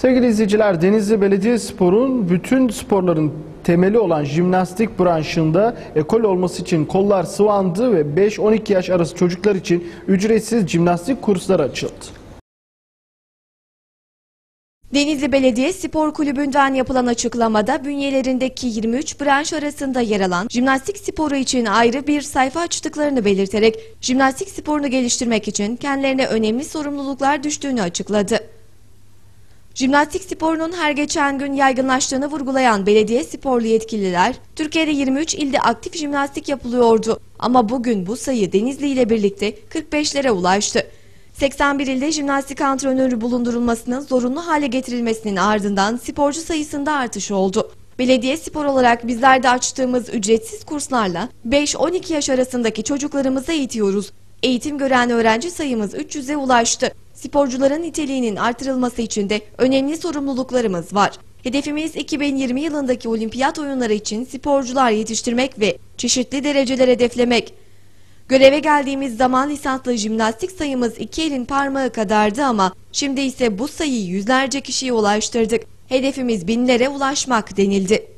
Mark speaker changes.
Speaker 1: Sevgili izleyiciler, Denizli Belediyespor'un bütün sporların temeli olan jimnastik branşında ekol olması için kollar sıvandı ve 5-12 yaş arası çocuklar için ücretsiz jimnastik kursları açıldı.
Speaker 2: Denizli Belediye Spor Kulübü'nden yapılan açıklamada bünyelerindeki 23 branş arasında yer alan jimnastik sporu için ayrı bir sayfa açtıklarını belirterek jimnastik sporunu geliştirmek için kendilerine önemli sorumluluklar düştüğünü açıkladı. Jimnastik sporunun her geçen gün yaygınlaştığını vurgulayan belediye sporlu yetkililer, Türkiye'de 23 ilde aktif jimnastik yapılıyordu ama bugün bu sayı Denizli ile birlikte 45'lere ulaştı. 81 ilde jimnastik antrenörü bulundurulmasının zorunlu hale getirilmesinin ardından sporcu sayısında artış oldu. Belediye spor olarak bizler de açtığımız ücretsiz kurslarla 5-12 yaş arasındaki çocuklarımızı eğitiyoruz. Eğitim gören öğrenci sayımız 300'e ulaştı. Sporcuların niteliğinin artırılması için de önemli sorumluluklarımız var. Hedefimiz 2020 yılındaki olimpiyat oyunları için sporcular yetiştirmek ve çeşitli dereceler hedeflemek. Göreve geldiğimiz zaman lisanslı jimnastik sayımız 2 elin parmağı kadardı ama şimdi ise bu sayıyı yüzlerce kişiye ulaştırdık. Hedefimiz binlere ulaşmak denildi.